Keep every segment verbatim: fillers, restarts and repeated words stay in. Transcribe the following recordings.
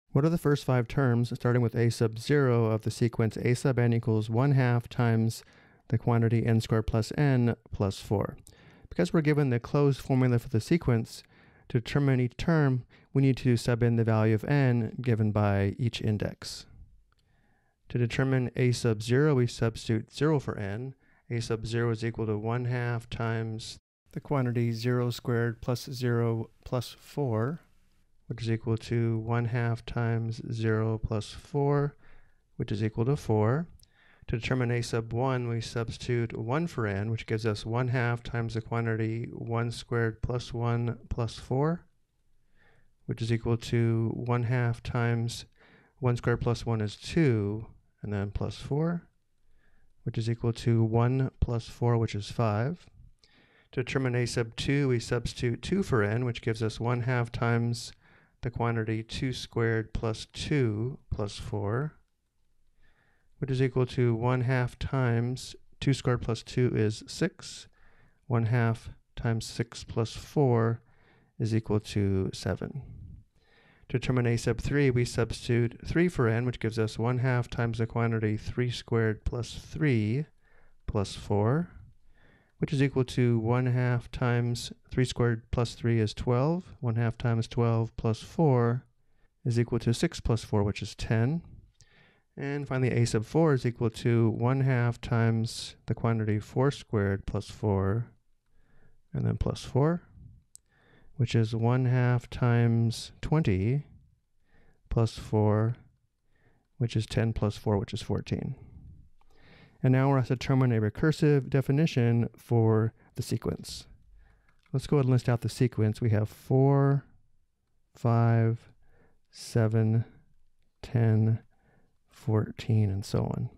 What are the first five terms, starting with a sub zero of the sequence a sub n equals one half times the quantity n squared plus n plus four? Because we're given the closed formula for the sequence, to determine each term, we need to sub in the value of n given by each index. To determine a sub zero, we substitute zero for n. A sub zero is equal to one half times the quantity zero squared plus zero plus four, which is equal to one half times zero plus four, which is equal to four. To determine a sub one, we substitute one for n, which gives us one half times the quantity one squared plus one plus four, which is equal to one half times one squared plus one is two, and then plus four, which is equal to one plus four, which is five. To determine a sub two, we substitute two for n, which gives us one half times the quantity two squared plus two plus four, which is equal to one half times two squared plus two is six. one half times six plus four is equal to seven. To determine a sub three, we substitute three for n, which gives us one half times the quantity three squared plus three plus four, which is equal to one half times three squared plus three is twelve. one half times twelve plus four is equal to six plus four, which is ten. And finally, a sub four is equal to one half times the quantity four squared plus four, and then plus four, which is one half times twenty plus four, which is ten plus four, which is fourteen. And now we're asked to determine a recursive definition for the sequence. Let's go ahead and list out the sequence. We have four, five, seven, ten, fourteen, and so on.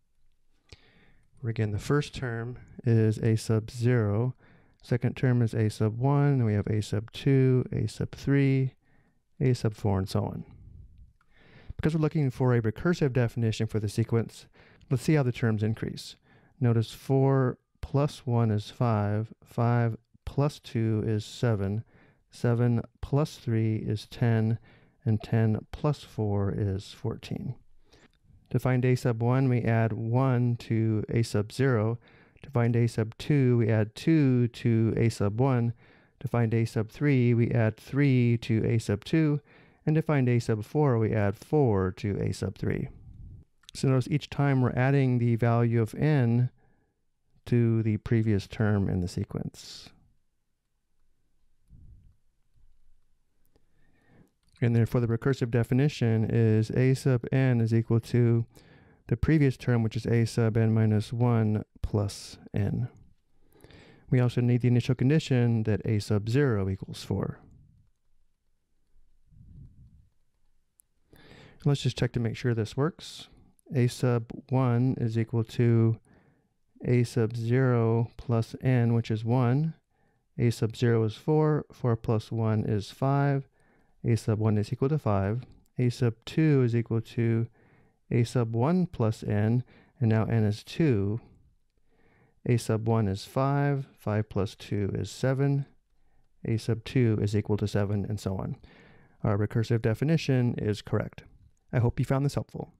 Again, the first term is a sub zero. Second term is a sub one. And we have a sub two, a sub three, a sub four, and so on. Because we're looking for a recursive definition for the sequence, let's see how the terms increase. Notice four plus one is five, five plus two is seven, seven plus three is ten, and ten plus four is fourteen. To find a sub one, we add one to a sub zero. To find a sub two, we add two to a sub one. To find a sub three, we add three to a sub two. And to find a sub four, we add four to a sub three. So notice each time we're adding the value of n to the previous term in the sequence. And therefore the recursive definition is a sub n is equal to the previous term, which is a sub n minus one plus n. We also need the initial condition that a sub zero equals four. Let's just check to make sure this works. A sub one is equal to a sub zero plus n, which is one. A sub zero is four. four plus one is five. A sub one is equal to five. A sub two is equal to a sub one plus n, and now n is two. A sub one is five. five plus two is seven. A sub two is equal to seven, and so on. Our recursive definition is correct. I hope you found this helpful.